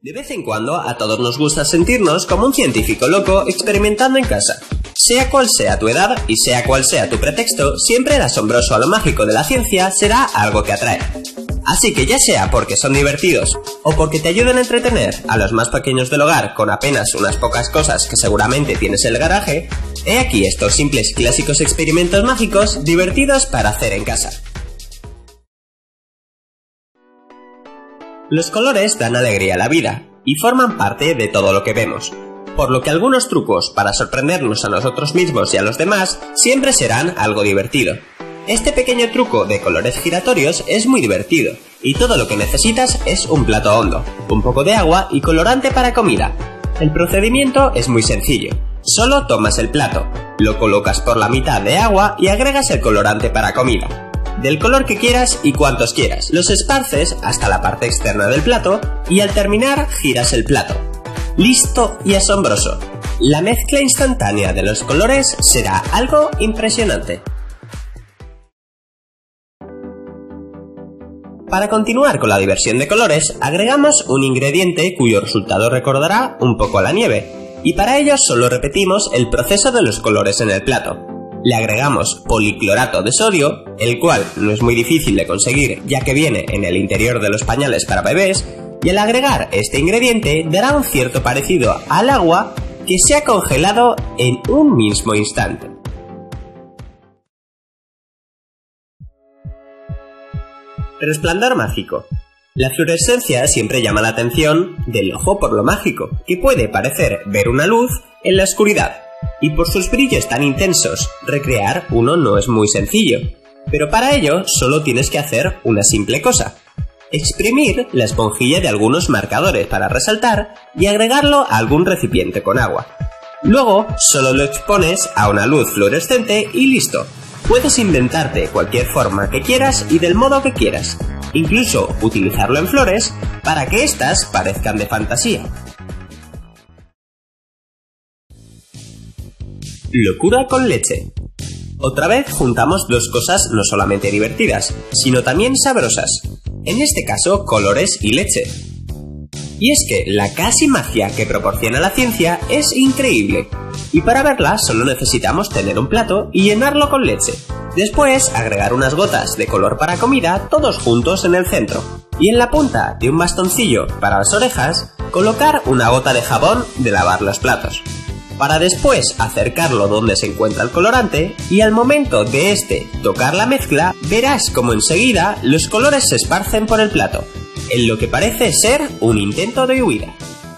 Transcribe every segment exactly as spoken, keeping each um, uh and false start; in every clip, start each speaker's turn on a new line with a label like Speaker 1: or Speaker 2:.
Speaker 1: De vez en cuando a todos nos gusta sentirnos como un científico loco experimentando en casa. Sea cual sea tu edad y sea cual sea tu pretexto, siempre el asombroso o lo mágico de la ciencia será algo que atrae. Así que ya sea porque son divertidos o porque te ayudan a entretener a los más pequeños del hogar con apenas unas pocas cosas que seguramente tienes en el garaje, he aquí estos simples y clásicos experimentos mágicos divertidos para hacer en casa. Los colores dan alegría a la vida y forman parte de todo lo que vemos, por lo que algunos trucos para sorprendernos a nosotros mismos y a los demás siempre serán algo divertido. Este pequeño truco de colores giratorios es muy divertido y todo lo que necesitas es un plato hondo, un poco de agua y colorante para comida. El procedimiento es muy sencillo. Solo tomas el plato, lo colocas por la mitad de agua y agregas el colorante para comida. Del color que quieras y cuantos quieras. Los esparces hasta la parte externa del plato y al terminar giras el plato. ¡Listo y asombroso! La mezcla instantánea de los colores será algo impresionante. Para continuar con la diversión de colores, agregamos un ingrediente cuyo resultado recordará un poco a la nieve, y para ello solo repetimos el proceso de los colores en el plato. Le agregamos policlorato de sodio, el cual no es muy difícil de conseguir ya que viene en el interior de los pañales para bebés, y al agregar este ingrediente dará un cierto parecido al agua que se ha congelado en un mismo instante. Resplandor mágico. La fluorescencia siempre llama la atención del ojo por lo mágico, que puede parecer ver una luz en la oscuridad. Y por sus brillos tan intensos, recrear uno no es muy sencillo. Pero para ello solo tienes que hacer una simple cosa: exprimir la esponjilla de algunos marcadores para resaltar y agregarlo a algún recipiente con agua. Luego solo lo expones a una luz fluorescente y listo. Puedes inventarte cualquier forma que quieras y del modo que quieras. Incluso utilizarlo en flores para que éstas parezcan de fantasía. Locura con leche. Otra vez juntamos dos cosas no solamente divertidas, sino también sabrosas. En este caso, colores y leche. Y es que la casi magia que proporciona la ciencia es increíble. Y para verla solo necesitamos tener un plato y llenarlo con leche. Después agregar unas gotas de color para comida todos juntos en el centro. Y en la punta de un bastoncillo para las orejas, colocar una gota de jabón de lavar los platos. Para después acercarlo donde se encuentra el colorante y al momento de este tocar la mezcla, verás como enseguida los colores se esparcen por el plato, en lo que parece ser un intento de huida.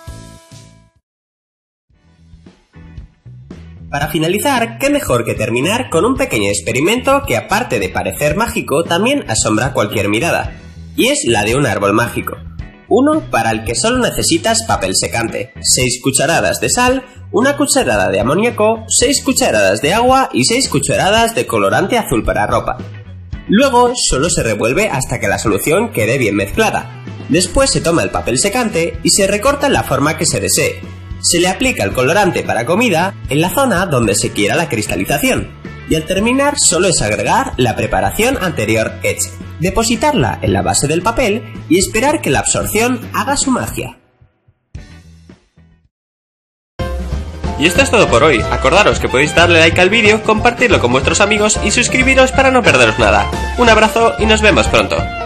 Speaker 1: Para finalizar, qué mejor que terminar con un pequeño experimento que aparte de parecer mágico también asombra cualquier mirada, y es la de un árbol mágico. Uno para el que solo necesitas papel secante, seis cucharadas de sal, una cucharada de amoníaco, seis cucharadas de agua y seis cucharadas de colorante azul para ropa. Luego solo se revuelve hasta que la solución quede bien mezclada. Después se toma el papel secante y se recorta en la forma que se desee. Se le aplica el colorante para comida en la zona donde se quiera la cristalización. Y al terminar solo es agregar la preparación anterior hecha, depositarla en la base del papel y esperar que la absorción haga su magia.
Speaker 2: Y esto es todo por hoy. Acordaros que podéis darle like al vídeo, compartirlo con vuestros amigos y suscribiros para no perderos nada. Un abrazo y nos vemos pronto.